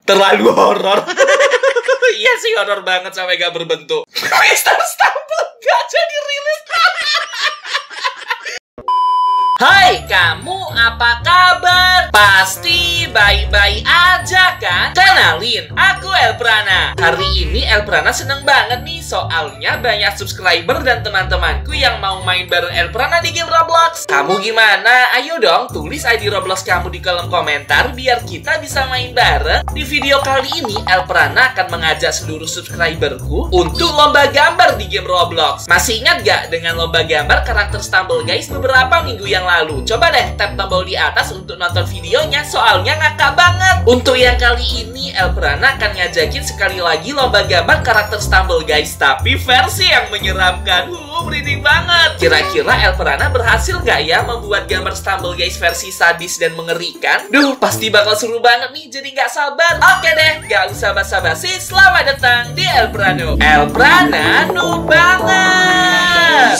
Terlalu horor. Iya sih, horor banget sampai gak berbentuk. Mr. Stumble gak jadi rilis. Hai kamu, apa kabar? Pasti baik-baik aja kan? Kenalin, aku Elprana. Hari ini Elprana seneng banget nih, soalnya banyak subscriber dan teman-temanku yang mau main bareng Elprana di game Roblox. Kamu gimana? Ayo dong, tulis ID Roblox kamu di kolom komentar biar kita bisa main bareng. Di video kali ini, Elprana akan mengajak seluruh subscriberku untuk lomba gambar di game Roblox. Masih ingat gak dengan lomba gambar karakter Stumble Guys beberapa minggu yang lalu? Coba deh tap tombol di atas untuk nonton videonya, soalnya ngakak banget. Untuk yang kali ini, Elprana akan ngajakin sekali lagi lomba gambar karakter Stumble Guys, tapi versi yang menyeramkan. Merinding banget. Kira-kira Elprana berhasil gak ya membuat gambar Stumble Guys versi sadis dan mengerikan? Duh, pasti bakal seru banget nih, jadi gak sabar. Oke deh, gak usah basa-basi, selamat datang di Elprano. Elprana noob banget.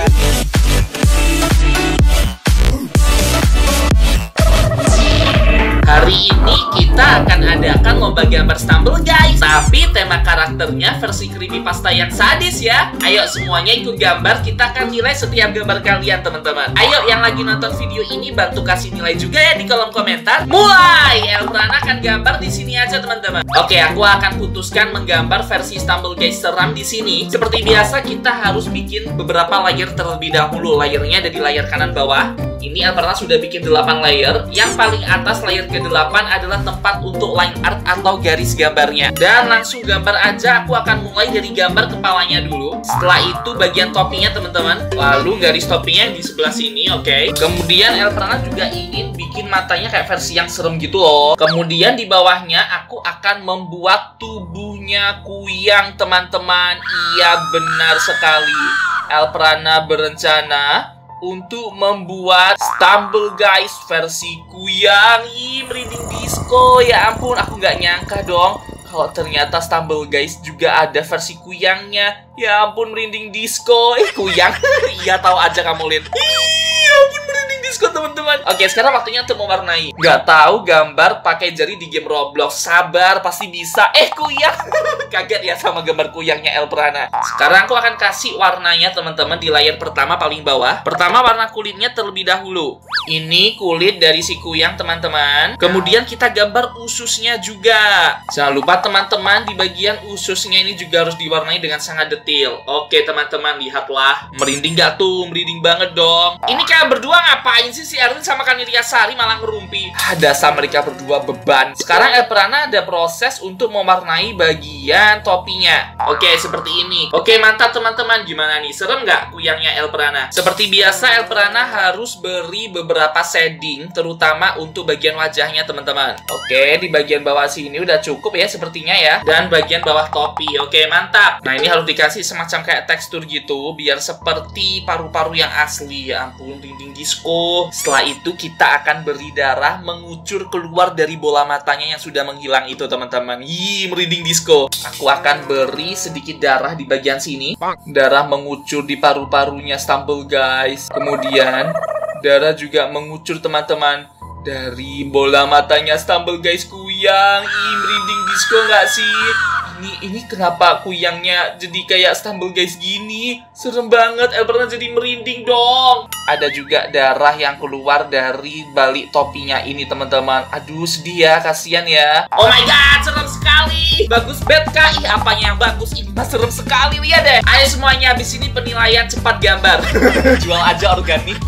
Hari ini kita akan adakan lomba gambar Stumble Guys, tapi tema karakternya versi creepypasta yang sadis ya. Ayo semuanya ikut gambar, kita akan nilai setiap gambar kalian teman-teman. Ayo yang lagi nonton video ini bantu kasih nilai juga ya di kolom komentar. Mulai! Elprana akan gambar di sini aja teman-teman. Oke, aku akan putuskan menggambar versi Stumble Guys seram di sini. Seperti biasa kita harus bikin beberapa layer terlebih dahulu. Layernya ada di layar kanan bawah. Ini Elprana sudah bikin 8 layer. Yang paling atas layer ke-8 adalah tempat untuk line art atau garis gambarnya. Dan langsung gambar aja, aku akan mulai dari gambar kepalanya dulu. Setelah itu bagian topinya teman-teman. Lalu garis topinya di sebelah sini, oke. Kemudian Elprana juga ingin bikin matanya kayak versi yang serem gitu loh. Kemudian di bawahnya aku akan membuat tubuhnya Kuyang teman-teman. Iya benar sekali. Elprana berencana untuk membuat Stumble Guys versi Kuyang. Ih, merinding disco. Ya ampun, aku nggak nyangka dong kalau ternyata Stumble Guys juga ada versi Kuyangnya. Ya ampun, merinding disco. Kuyang. Iya, tahu aja kamu, Lin. Ya ampun, merinding disco teman-teman. Oke, sekarang waktunya untuk mewarnai. Nggak tahu gambar pakai jari di game Roblox. Sabar, pasti bisa. Kuyang. Kaget ya sama gambar kuyangnya Elprana. Sekarang aku akan kasih warnanya teman-teman di layar pertama paling bawah. Pertama warna kulitnya terlebih dahulu. Ini kulit dari si kuyang teman-teman. Kemudian kita gambar ususnya juga. Jangan lupa teman-teman di bagian ususnya ini juga harus diwarnai dengan sangat detail. Oke teman-teman, lihatlah. Merinding gak tuh? Merinding banget dong. Ini kalian berdua ngapain sih? Si Erwin sama Kaniria Sari malah ngerumpi. Dasar mereka berdua beban. Sekarang Elprana ada proses untuk mewarnai bagian topinya. Oke, seperti ini. Oke, mantap teman-teman. Gimana nih? Serem nggak kuyangnya Elprana? Seperti biasa, Elprana harus beri beberapa shading, terutama untuk bagian wajahnya teman-teman. Oke, di bagian bawah sini udah cukup ya sepertinya ya. Dan bagian bawah topi. Oke, mantap. Nah, ini harus dikasih semacam kayak tekstur gitu, biar seperti paru-paru yang asli. Ya ampun, dinding disco. Setelah itu kita akan beri darah mengucur keluar dari bola matanya yang sudah menghilang itu teman-teman. Ih, merinding disco. Aku akan beri sedikit darah di bagian sini. Darah mengucur di paru-parunya Stumble Guys. Kemudian darah juga mengucur teman-teman dari bola matanya Stumble Guys Kuyang. Ih, merinding disco nggak sih? Ini kenapa kuyangnya jadi kayak Stumble Guys gini? Serem banget, Elprana jadi merinding dong. Ada juga darah yang keluar dari balik topinya ini teman-teman. Aduh, sedih ya, kasihan ya. Oh my god, serem sekali. Bagus banget kah? Ih, apanya yang bagus? Ini mah serem sekali, lihat deh. Ayo semuanya, habis ini penilaian cepat gambar. Jual aja organik.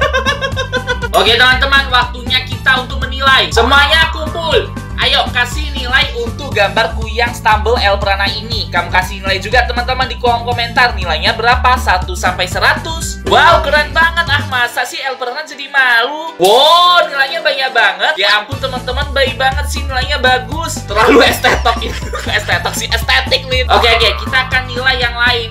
Oke teman-teman, waktunya kita untuk menilai. Semuanya kumpul. Ayo kasih nilai untuk gambar kuyang Stumble Elprana ini. Kamu kasih nilai juga teman-teman di kolom komentar. Nilainya berapa? 1 sampai 100. Wow, keren banget. Masa sih Elprana jadi malu? Wow, nilainya banyak banget. Ya ampun teman-teman, baik banget sih, nilainya bagus. Terlalu estetik ini. Estetik sih, estetik nih. Oke, kita akan nilai yang lain.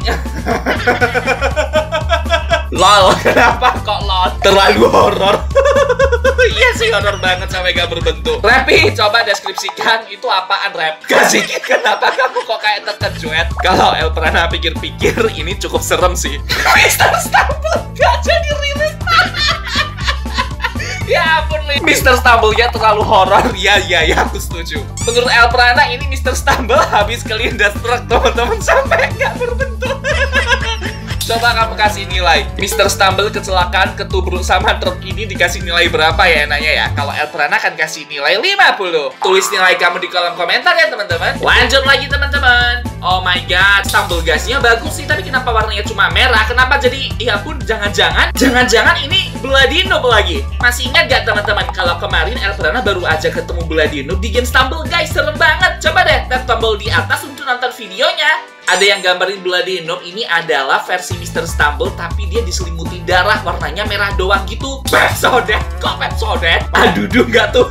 LOL, kenapa kok LOL? Terlalu horor. Iya sih, horor banget sampai gak berbentuk. Rapi, coba deskripsikan itu apaan, Rap? Kasih, kenapa kamu kok kayak terkejut? Kalau Elprana pikir-pikir, ini cukup serem sih. Mr. Stumble gak jadi rilis. Ya ampun, Mr. Stumble-nya terlalu horor. Ya, aku setuju. Menurut Elprana ini Mr. Stumble habis kelindas truk, teman-teman, sampai nggak berbentuk. Coba kamu kasih nilai. Mr. Stumble kecelakaan ketubruk sama truk ini dikasih nilai berapa ya enaknya ya? Kalau Elprana kan kasih nilai 50. Tulis nilai kamu di kolom komentar ya teman-teman. Lanjut lagi teman-teman. Oh my god, Stumble Guys-nya bagus sih, tapi kenapa warnanya cuma merah? Kenapa jadi, ya pun jangan-jangan ini Bloody Noob lagi. Masih ingat gak teman-teman kalau kemarin Elprana baru aja ketemu Bloody Noob di game Stumble Guys? Serem banget. Coba deh tap tombol di atas untuk nonton videonya. Ada yang gambarin Bloody Noob ini adalah versi Mr. Stumble, tapi dia diselimuti darah, warnanya merah doang gitu. Pepsodet, kok Pepsodet? Adudu nggak tuh?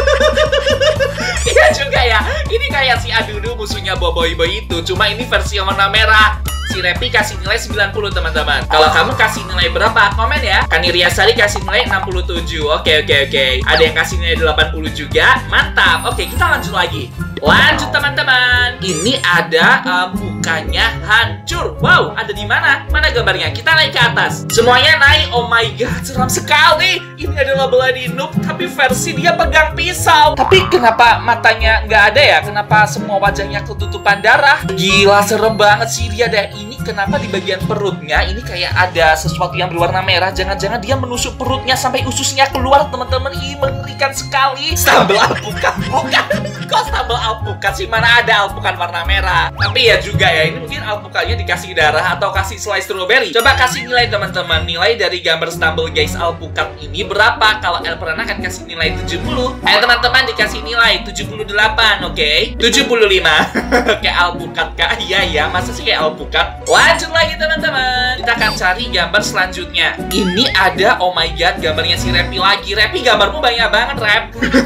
Iya juga ya, ini kayak si Adudu musuhnya Boboiboy itu, cuma ini versi yang warna merah. Si Repi kasih nilai 90 teman-teman. Kalau kamu kasih nilai berapa? Komen ya. Kani Riasari kasih nilai 67. Oke. Ada yang kasih nilai 80 juga. Mantap. Oke, kita lanjut lagi. Lanjut teman-teman. Ini ada mukanya hancur. Wow, ada di mana? Mana gambarnya? Kita naik ke atas. Semuanya naik. Oh my god, seram sekali. Ini adalah Bloody Noob, tapi versi dia pegang pisau. Tapi kenapa matanya nggak ada ya? Kenapa semua wajahnya ketutupan darah? Gila, serem banget sih dia deh. Ini kenapa di bagian perutnya ini kayak ada sesuatu yang berwarna merah? Jangan-jangan dia menusuk perutnya sampai ususnya keluar, teman-teman. Ih, mengerikan sekali. Stumble alpukat, bukan? Kok Stumble alpukat sih? Mana ada alpukat warna merah? Tapi ya juga ya, ini mungkin alpukatnya dikasih darah atau kasih selai strawberry. Coba kasih nilai teman-teman. Nilai dari gambar Stumble Guys alpukat ini berapa? Kalau Elprana kan kasih nilai 70. Ayo teman-teman dikasih nilai 78, oke? 75. Kayak alpukat kah? Iya, masa sih kayak alpukat? Lanjut lagi teman-teman. Kita akan cari gambar selanjutnya. Ini ada, oh my god, gambarnya si Repi lagi. Repi, gambarmu banyak banget, Rep.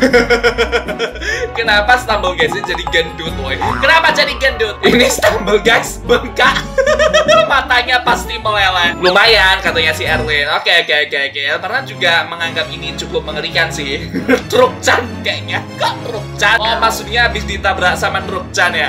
Kenapa Stumble Guys jadi gendut, woy? Kenapa jadi gendut? Ini Stumble Guys bengkak. Matanya pasti meleleh. Lumayan katanya si Erwin. Oke. Karena juga menganggap ini cukup mengerikan sih. Truk Chan kayaknya. Kok Truk Chan? Oh, maksudnya habis ditabrak sama Truk Chan ya?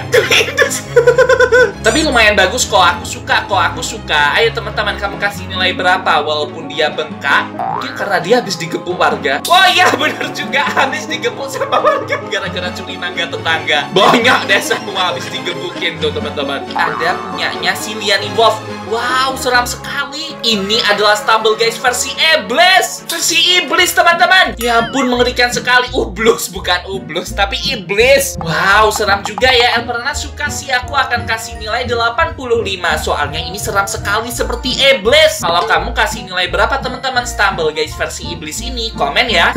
Tapi lumayan bagus kok. Aku suka. Ayo teman-teman, kamu kasih nilai berapa? Walaupun dia bengkak, mungkin karena dia habis digebuk warga. Oh iya, bener juga, habis digebuk sama warga gara-gara curi mangga tetangga. Banyak deh semua habis digebukin tuh teman-teman. Ada punyanya si Liani Wolf. Wow, seram sekali. Ini adalah Stumble Guys versi iblis. Versi iblis teman-teman. Ya ampun, mengerikan sekali. Ublus, bukan ublus, tapi iblis. Wow, seram juga ya. Elprana suka sih. Aku akan kasih nilai 85. Soalnya ini seram sekali seperti iblis. Kalau kamu kasih nilai berapa teman-teman Stumble Guys versi iblis ini? Komen ya.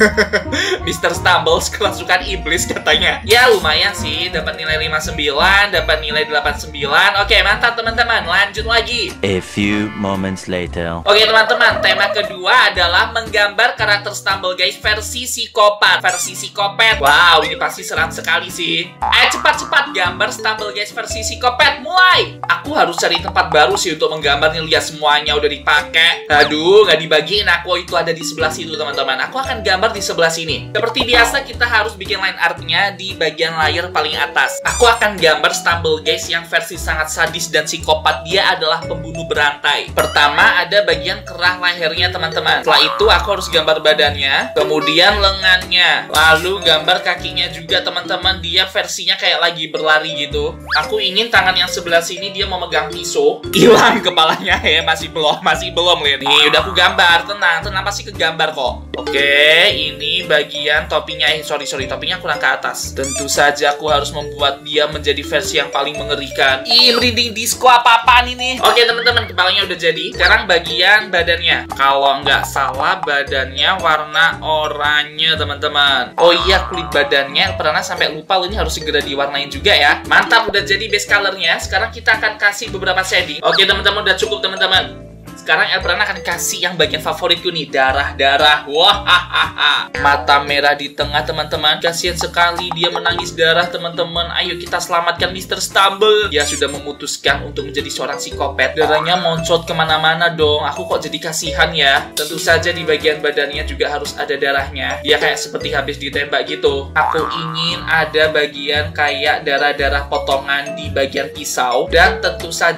Mr. Stumble kerasukan iblis katanya. Ya lumayan sih, dapat nilai 59, dapat nilai 89. Oke, mantap teman-teman. Lanjut lagi. A few moments later. Oke teman-teman, tema kedua adalah menggambar karakter Stumble Guys versi psikopat. Versi psikopat. Wow, ini pasti seram sekali sih. Cepat-cepat gambar Stumble Guys versi psikopat. Mulai. Aku harus cari tempat baru sih untuk menggambarnya. Lihat semuanya udah dipakai. Aduh, nggak dibagiin. Aku itu ada di sebelah situ teman-teman. Aku akan gambar di sebelah sini. Seperti biasa kita harus bikin line artnya di bagian layar paling atas. Aku akan gambar Stumble Guys yang versi sangat sadis dan psikopat. Dia adalah pembunuh berantai. Pertama ada bagian kerah lehernya teman-teman. Setelah itu aku harus gambar badannya, kemudian lengannya, lalu gambar kakinya juga teman-teman. Dia versinya kayak lagi berlari gitu. Aku ingin tangan yang sebelah sini dia mau megang pisau. Hilang kepalanya ya, masih belum lihat. Nih udah aku gambar, tenang pasti kegambar kok. Oke, ini bagian topinya. Sorry, topinya kurang ke atas. Tentu saja aku harus membuat dia menjadi versi yang paling mengerikan. Ih, merinding disco apa-apaan ini. Oke teman-teman, kepalanya udah jadi. Sekarang bagian badannya. Kalau nggak salah badannya warna oranye teman-teman. Oh iya, kulit badannya pernah sampai lupa. Ini harus segera diwarnain juga ya. Mantap, udah jadi base colornya. Sekarang kita akan kasih beberapa shading. Oke teman-teman, udah cukup teman-teman. Sekarang Elprana akan kasih yang bagian favoritku nih, darah. Wah, mata merah di tengah teman-teman. Kasihan sekali dia menangis darah teman-teman. Ayo kita selamatkan Mr. Stumble. Dia sudah memutuskan untuk menjadi seorang psikopat. Darahnya moncot kemana-mana dong. Aku kok jadi kasihan ya. Tentu saja di bagian badannya juga harus ada darahnya. Dia kayak seperti habis ditembak gitu. Aku ingin ada bagian kayak darah-darah potongan di bagian pisau. Dan tentu saja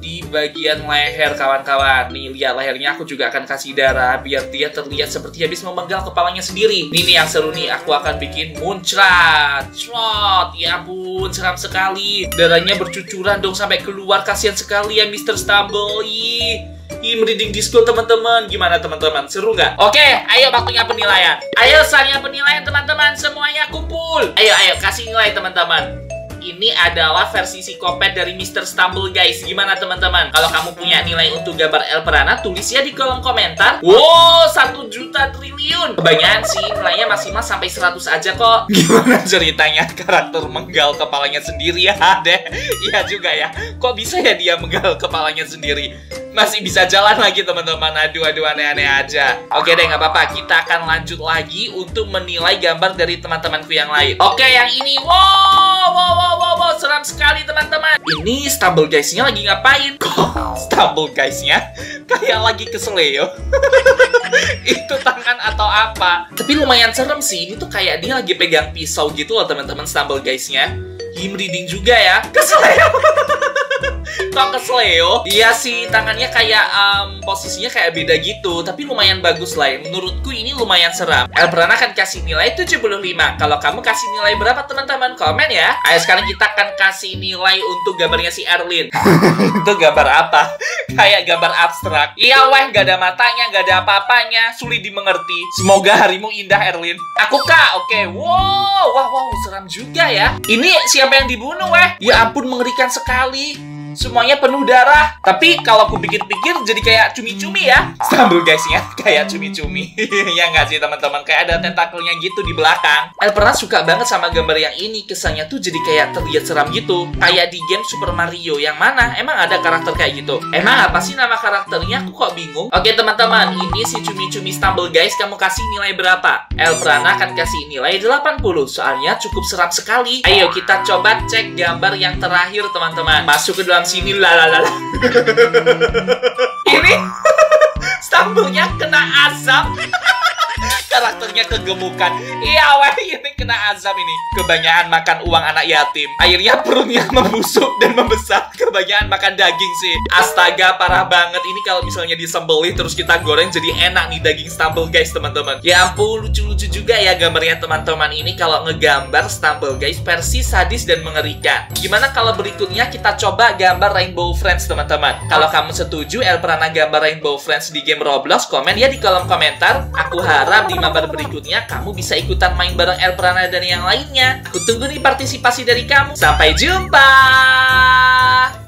di bagian leher kawan-kawan. Nih lihat lehernya, aku juga akan kasih darah biar dia terlihat seperti habis memenggal kepalanya sendiri. Ini nih yang seru nih, aku akan bikin muncrat. Trot, ya ampun seram sekali. Darahnya bercucuran dong sampai keluar, kasihan sekali ya Mr. Stumble. Ih, merinding disco teman-teman. Gimana teman-teman? Seru nggak? Oke, ayo waktunya penilaian. Ayo saatnya penilaian teman-teman. Semuanya kumpul. Ayo kasih nilai teman-teman. Ini adalah versi psikopat dari Mr. Stumble guys. Gimana teman-teman? Kalau kamu punya nilai untuk gambar El Piranha, tulis ya di kolom komentar. Wow, 1 juta triliun. Kebanyakan sih, nilainya maksimal sampai 100 aja kok. Gimana ceritanya karakter menggal kepalanya sendiri ya deh? Iya juga ya. Kok bisa ya dia menggal kepalanya sendiri? Masih bisa jalan lagi teman-teman. Aduh aneh-aneh aja. Oke deh, nggak apa-apa. Kita akan lanjut lagi untuk menilai gambar dari teman-temanku yang lain. Oke, yang ini. Wow, seram sekali teman-teman. Ini Stumble guys-nya lagi ngapain? Kok Stumble guys-nya kayak lagi keseleo? Itu tangan atau apa? Tapi lumayan serem sih. Ini tuh kayak dia lagi pegang pisau gitu loh teman-teman, Stumble guys-nya. Merinding juga ya. Keseleo. Kok kesleo? Iya sih, tangannya kayak posisinya kayak beda gitu. Tapi lumayan bagus lah. Menurutku ini lumayan seram. El Piranha akan kasih nilai 75. Kalau kamu kasih nilai berapa teman-teman? Komen ya. Ayo sekarang kita akan kasih nilai untuk gambarnya si Erlin. Itu gambar apa? Kayak gambar abstrak. Iya weh, gak ada matanya, gak ada apa-apanya. Sulit dimengerti. Semoga harimu indah Erlin. Aku kak, oke. Wow, seram juga ya. Ini siapa yang dibunuh weh? Ya ampun, mengerikan sekali. Semuanya penuh darah. Tapi kalau aku pikir-pikir jadi kayak cumi-cumi ya. Stumble guys-nya kayak cumi-cumi. Ya nggak sih teman-teman? Kayak ada tentakelnya gitu di belakang. El pernah suka banget sama gambar yang ini. Kesannya tuh jadi kayak terlihat seram gitu. Kayak di game Super Mario. Yang mana? Emang ada karakter kayak gitu? Emang apa sih nama karakternya? Aku kok bingung. Oke teman-teman, ini si cumi-cumi Stumble guys. Kamu kasih nilai berapa? El Piranha akan kasih nilai 80. Soalnya cukup seram sekali. Ayo kita coba cek gambar yang terakhir teman-teman. Masuk ke dalam sini lalala. Ini Stumble-nya kena asap. Karakternya kegemukan. Iya weh, ini kena azab ini. Kebanyakan makan uang anak yatim. Akhirnya perutnya membusuk dan membesar. Kebanyakan makan daging sih. Astaga, parah banget. Ini kalau misalnya disembelih terus kita goreng jadi enak nih daging Stumble guys teman-teman. Ya ampun, lucu-lucu juga ya gambarnya teman-teman. Ini kalau ngegambar Stumble guys versi sadis dan mengerikan. Gimana kalau berikutnya kita coba gambar Rainbow Friends teman-teman. Kalau kamu setuju El Piranha gambar Rainbow Friends di game Roblox, komen ya di kolom komentar. Aku harap di mabar berikutnya kamu bisa ikutan main bareng El Piranha dan yang lainnya. Aku tunggu nih partisipasi dari kamu. Sampai jumpa.